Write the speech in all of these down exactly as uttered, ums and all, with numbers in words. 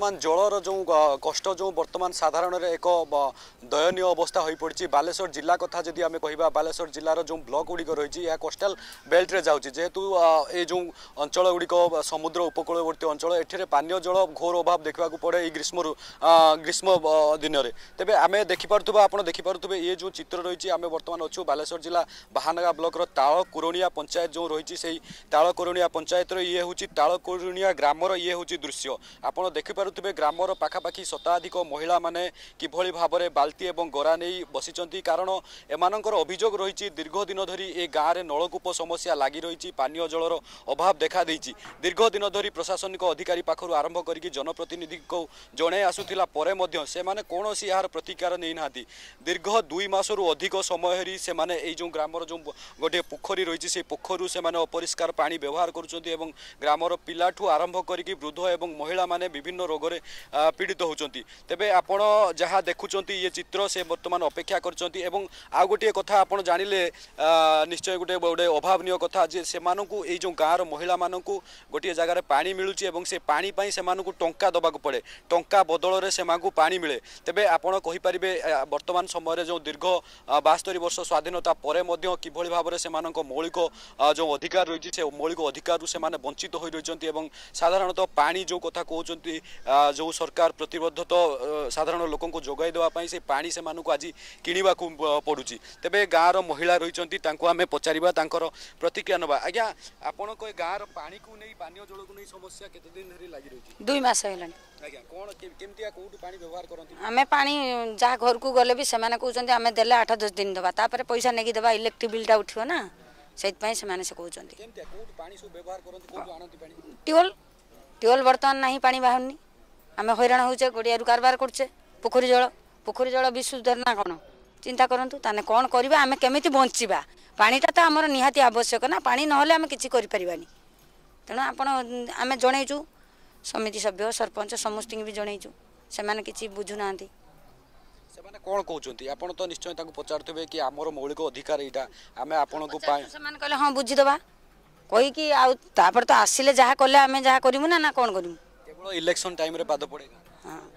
बर्तमान जलर जो कष्ट जो बर्तमान साधारण एक दयनीय अवस्था हो पड़ी बालेश्वर जिला कथा जदि आम कह बालेश्वर जिलार जो ब्लॉक गुड़िक रही है कोस्टाल बेल्ट रे जाऊँगी जेहेतु ये जो अंचल गुड़िक समुद्र उपकूलवर्ती अंचल एठे पानीय जल घोर अभाव देखा पड़े ग्रीष्म ग्रीष्म दिन में तेज आम देखिपे आप देखिपे ये जो चित्र रही आम बर्तमान अच्छु बालेश्वर जिला बाहानगा ब्लॉक ताल कुरोनिया पंचायत जो रही से ताल कुरोनिया पंचायत ये हूँ ताल कुरोनिया ग्रामर ये हूँ दृश्य आपड़ देखिपे ग्रामर पाखापाखि शताधिक महिला माने किभली भाव में बाल्टी और गरा नहीं बसी कारण एमानकर अभियोग रही दीर्घ दिन धरी ए गाँव में नलकूप समस्या लगी रही पानीय जलर अभाव देखा देती दीर्घ दिन धरी प्रशासनिक अधिकारी पाखु आरंभ करके जनप्रतिनिधि को जड़े आसूला से कौन यार प्रतिकार नहीं ना दीर्घ दुई मसरू अधिक समय हरी से जो ग्रामर जो गोटे पोखरी रही से पोखर से अपरिष्कार पानी व्यवहार करुँच ग्रामर पिलाठू आरंभ करके वृद्ध एवं महिला माने विभिन्न रोग रे पीड़ित होचंती तेबे आपण जहाँ देखुचंती ये चित्र से वर्तमान अपेक्षा करचंती एवं आ गोटे कथा आपण जानिले निश्चय गोटे गोटे अभावनीय कथा जे सेमानकु ए जो गाँव महिला मानकु गोटे जगार पानी मिलुची एवं से पानी पई सेमानकु टंका दबाकु पड़े टंका बदल रे सेमानकु पानी मिले तेबे आपण कहि परिबे वर्तमान समय रे जो दीर्घ बास्तरी वर्ष स्वाधीनता परे मध्य किभली भाव रे सेमानक मौलिक जो अधिकार रही से मौलिक अधिकार रु सेमाने वंचित होई रहिचंती एवं साधारणतः पानी जो कथा कहते जो सरकार प्रतिबद्धता साधारण लोक जोगाई देवाई से पानी से मानक आज किणवा पड़ुची तेबे गाँव महिला रही आम पचारा प्रतिक्रिया नवा आज्ञा आपण गाँव पानी को नहीं पानी जल को नहीं समस्या केते दिन धरी लागि रही दुई मास हेलानी आज्ञा कोन केमतिया कोउठी पानी व्यवहार करंती आमे पानी जहाँ घर को गले भी सेमाने कहउचंती आमे देले आठ दस दिन दबा तापर पैसा नेकी दबा इलेक्ट्रिक बिलटा उठियो ना सेत पई सेमाने से कहउचंती केमतिया कोउठी पानी सब व्यवहार करंती कोउठी आनंती पानी ट्यूबवेल ट्यूबवेल बर्तमान नहीं पानी बाहरनी आम हैरान होचे गड़िया कारबार करचे पोखरी जल पोखरी जल विशुद्ध ना कौन चिंता करूँ ताने कौन करवा आम केमी बंचा पानीटा तो आमर निहाती आवश्यक ना पानी ना आम किसी करें तेणु आपण आम जनईचु समिति सभ्य सरपंच समस्त भी जनईचु से किसी बुझुना कौन कहते आप तो निश्चय पचारे कि आमर मौलिक अधिकार यहाँ आम आपण को कहले हाँ बुझीदबा कहीकि आपर तो आसिले जहाँ कले आम जहाँ करूँ ना ना कौन करूँ केवल इलेक्शन टाइम रे पाद पड़ेगा हाँ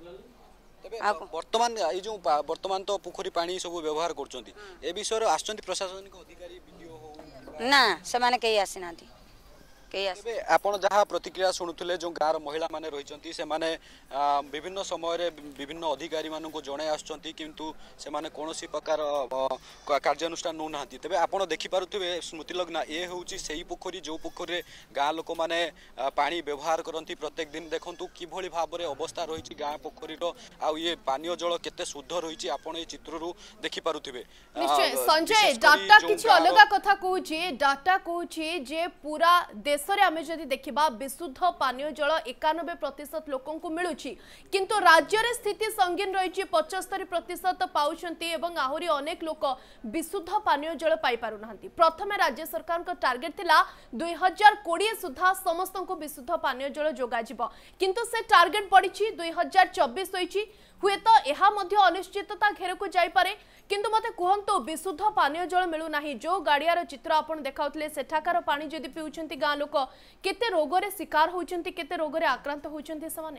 वर्तमान ये जो वर्तमान तो पोखरी पानी सब व्यवहार करछंती ए विषय रे आछंती प्रशासनिक अधिकारी वीडियो हो ना से माने केही आसी नांती केही आसी बे आपण जहा प्रतिक्रिया सुनुथले जो गार महिला माने रहिचंती से माने विभिन्न समय रे विभिन्न अधिकारी मानन को जणे आछंती किंतु से माने कोनोसी प्रकार कार्यानुष्ठान न नांती तबे आपण देखि पारुथिबे स्मृति लग्ना ए होउची सेही पोखरी जो पोखरी रे गाँ लोक माने पानी व्यवहार करंती प्रत्येक दिन देखंतु किभली भाव रे अवस्था रहिची गाँ पोखरी रो आ ये पानीय जल केते शुद्ध रहिची आपण ए चित्र रु देखि पारुथिबे निश्चय संजय डाटा किछि अलगा कथा कहूची डाटा कहूची जे पूरा देश रे आमे जदि देखिबा विशुद्ध पानीय जल इक्यानवे प्रतिशत लोकन को मिलुची किंतु राज्य रे स्थिति संगीन रहिची पचहत्तर प्रतिशत पाउछंती एवं आहुरी अनेक लोक विशुद्ध पानीय जल पाई पारु नाहंती प्रथमे राज्य सरकार को टार्गेट थिला दुई हजार बीस सुधा समस्त को विशुद्ध पानीय जल जोगा जिवो किंतु से टार्गेट पड़िची दुई हजार चौबीस होईची हुए तो यह मध्य अनिश्चितता घेर को जाई पारे किंतु मते कहंतो विशुद्ध पानीय जल मिलु नाही जो गाड़ियार चित्र आपण देखाउतले सेठाकार पानी जदि पिउछंती गाँ लोक केते रोग रे शिकार होउछंती केते रोग रे आक्रांत होउछंती समाने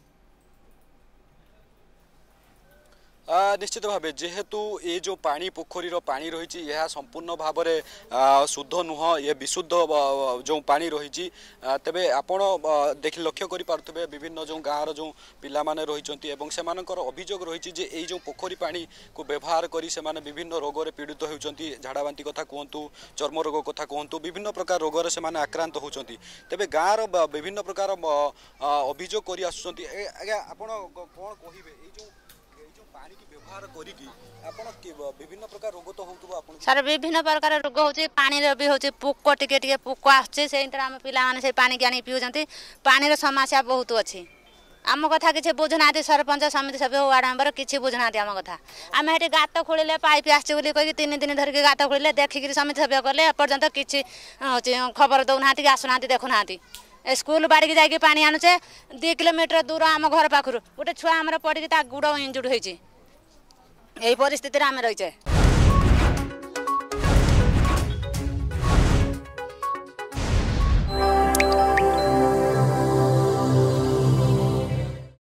निश्चित भाव जेहेतु ये जो पानी पोखरी पानी रही यह संपूर्ण भाव में शुद्ध नुह ये विशुद्ध जो पानी रही तेबे आपण देख लक्ष्य करें विभिन्न जो गाँव जो पिला माने रही अभियोग रही जो पोखरी पानी को व्यवहार करी से माने विभिन्न रोग रे पीड़ित होती झाड़ाबांती कथा कहतु चर्म रोग कथा कहतु विभिन्न प्रकार रोग से माने आक्रांत होती तेबे गाँव विभिन्न प्रकार अभियोग कर आसुँच आज्ञा आपण कौन कहे पानी की व्यवहार करिकी आपण विभिन्न प्रकार रोग तो होतबो आपण सर विभिन्न प्रकार रोग होची पानी रे भी होची पोक टिके टिके पोक आछे से इंटर हम पिला माने से पानी ज्ञानी पिउजंती पानी रे समस्या बहुत अछि आम कथा किसी बुझुना सरपंच समिति सभ्य वार्ड मेम्बर किसी बुझुना आम कथा आम ये गात खोलिले पाइप आसो कही तीन दिन धरिक गात खोलिले देखिक समिति सभ्य कले एपर्यंत किसी खबर दौना कि आसुना देखुना स्कूल बाड़ी जाकि पानी आणुचे दु किलोमीटर दूर आम घर पाखु गोटे छुआ आम पड़ी गुड़ इंजुर्ड होती यही परिस्थिति आम रहीचे।